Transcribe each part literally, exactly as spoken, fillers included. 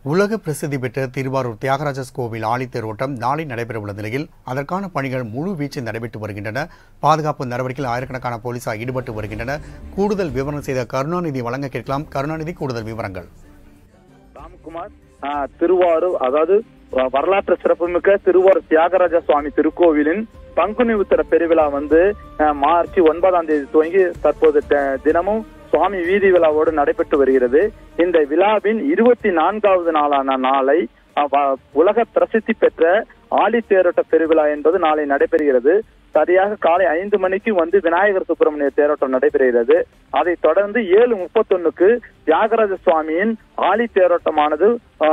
உலக பிரசித்தி பெற்ற திருவாரூர் தியாகராஜர் கோவில் ஆழித்தேரோட்டம் நாளை நடைபெறவுள்ள நிலையில் அதற்கான பணிகள் முழு வீச்சில் நடைபெற்று வருகின்றன. பாதுகாப்பு நடவடிக்கையில் ஆயிரக்கணக்கான போலீசார் ஈடுபட்டு வருகின்றனர். கூடுதல் விவரம் செய்த கருணாநிதி வழங்க கேட்கலாம். கருணாநிதி, கூடுதல் விவரங்கள். ராம்குமார், திருவாரூர் அதாவது வரலாற்று சிறப்புமிக்க திருவாரூர் தியாகராஜ சுவாமி திருக்கோவிலின் பங்குனி உத்தர பெருவிழா வந்து மார்ச் ஒன்பதாம் தேதி துவங்கி தற்போது தினமும் சுவாமி வீதி விழாவோடு நடைபெற்று வருகிறது. இந்த விழாவின் இருபத்தி நான்காவது நாளான நாளை உலக பிரசித்தி பெற்ற ஆழித்தேரோட்ட பெருவிழா என்பது நாளை நடைபெறுகிறது. சரியாக காலை ஐந்து மணிக்கு வந்து விநாயகர் சுப்பிரமணிய தேரோட்டம் நடைபெறுகிறது. அதை தொடர்ந்து ஏழு முப்பத்தி ஒண்ணுக்கு தியாகராஜ சுவாமியின் ஆழி தேரோட்டமானது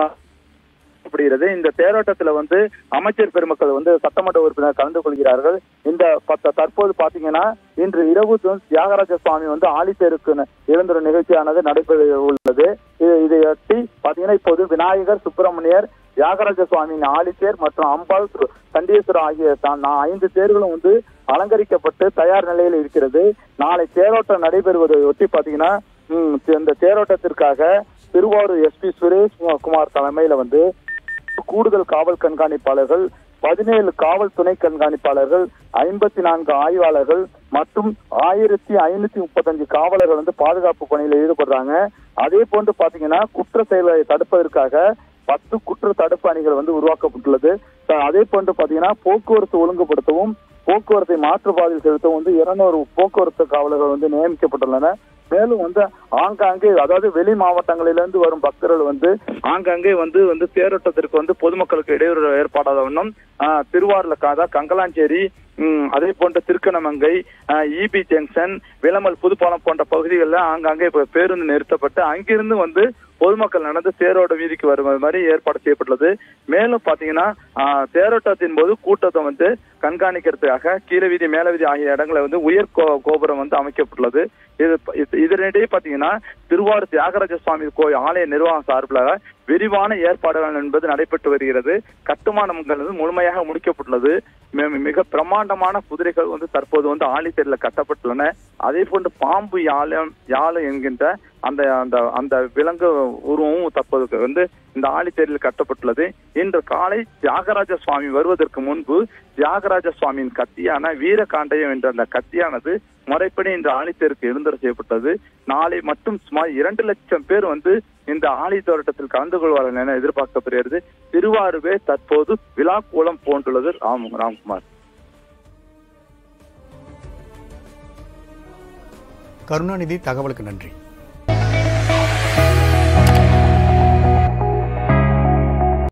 இந்த தேரோட்டத்துல வந்து அமைச்சர் பெருமக்கள் வந்து சட்டமன்ற உறுப்பினர் கலந்து கொள்கிறார்கள். இந்த தற்போது பாத்தீங்கன்னா இன்று இரவு தியாகராஜ சுவாமி வந்து ஆழித்தேருக்கு எழுந்துற நிகழ்ச்சியானது நடைபெற உள்ளது. இதையொட்டி பாத்தீங்கன்னா இப்போது விநாயகர், சுப்பிரமணியர், தியாகராஜ சுவாமியின் ஆழித்தேர் மற்றும் அம்பாள், சண்டீஸ்வரர் ஆகிய ஐந்து தேர்களும் வந்து அலங்கரிக்கப்பட்டு தயார் நிலையில் இருக்கிறது. நாளை தேரோட்டம் நடைபெறுவதை ஒட்டி பாத்தீங்கன்னா இந்த தேரோட்டத்திற்காக திருவாரூர் எஸ் பி சுரேஷ் குமார் தலைமையில வந்து கூடுதல் காவல் கண்காணிப்பாளர்கள், பதினேழு காவல் துணை கண்காணிப்பாளர்கள், ஐம்பத்தி நான்கு ஆய்வாளர்கள் மற்றும் ஆயிரத்தி ஐநூத்தி முப்பத்தி அஞ்சு காவலர்கள் வந்து பாதுகாப்பு பணியில் ஈடுபடுறாங்க. அதே போன்று பாத்தீங்கன்னா குற்ற செயல்களை தடுப்பதற்காக பத்து குற்ற தடுப்பு அணிகள் வந்து உருவாக்கப்பட்டுள்ளது. அதே போன்று பாத்தீங்கன்னா போக்குவரத்து ஒழுங்குபடுத்தவும் போக்குவரத்தை மாற்றுப்பாதையில் செலுத்தவும் வந்து இருநூறு போக்குவரத்து காவலர்கள் வந்து நியமிக்கப்பட்டுள்ளனர். மேலும் வந்து ஆங்காங்கே அதாவது வெளி மாவட்டங்களிலிருந்து வரும் பக்தர்கள் வந்து ஆங்காங்கே வந்து வந்து தேரோட்டத்திற்கு வந்து பொதுமக்களுக்கு இடையூறு ஏற்பாடாத வண்ணம் திருவாரூர்ல காதா, கங்கலாஞ்சேரி, அதே போன்ற திருக்கணமங்கை, இபி ஜங்ஷன், விளமல், புதுப்பாலம் போன்ற பகுதிகளில் ஆங்காங்கே பேருந்து நிறுத்தப்பட்டு அங்கிருந்து வந்து பொதுமக்கள் நடந்து தேரோட்ட வீதிக்கு வரும் மாதிரி ஏற்பாடு செய்யப்பட்டுள்ளது. மேலும் பாத்தீங்கன்னா தேரோட்டத்தின் போது கூட்டத்தை வந்து கண்காணிக்கிறதுக்காக கீழ வீதி, மேல வீதி ஆகிய இடங்களை வந்து உயர் கோபுரம் வந்து அமைக்கப்பட்டுள்ளது. இது இதனிடையே பாத்தீங்கன்னா திருவாரூர் தியாகராஜ சுவாமி கோயில் ஆலய நிர்வாகம் சார்பில் விரிவான ஏற்பாடுகள் என்பது நடைபெற்று வருகிறது. கட்டுமானங்கள் வந்து முழுமையாக முடிக்கப்பட்டுள்ளது. மிக பிரம்மாண்டமான குதிரைகள் வந்து தற்போது வந்து ஆழித்தேரில் கட்டப்பட்டுள்ளன. அதே போன்று பாம்பு யாழம் யாழம் என்கின்ற அந்த அந்த அந்த விலங்கு உருவமும் தற்போது வந்து இந்த ஆழித்தேரில் கட்டப்பட்டுள்ளது. இன்று காலை தியாகராஜ சுவாமி வருவதற்கு முன்பு தியாகராஜ சுவாமியின் கத்தியான வீரகாண்டயம் என்ற அந்த கத்தியானது முறைப்படி இந்த ஆழித்தேருக்கு எழுந்தர செய்யப்பட்டது. நாளை மட்டும் சுமார் இரண்டு லட்சம் பேர் வந்து இந்த ஆழி தோட்டத்தில் கலந்து கொள்வார்கள் என எதிர்பார்க்கப்படுகிறது. திருவாரூரே தற்போது விழா கோலம் போன்றுள்ளது. ராம் ராம்குமார். கருணாநிதி, தகவலுக்கு நன்றி.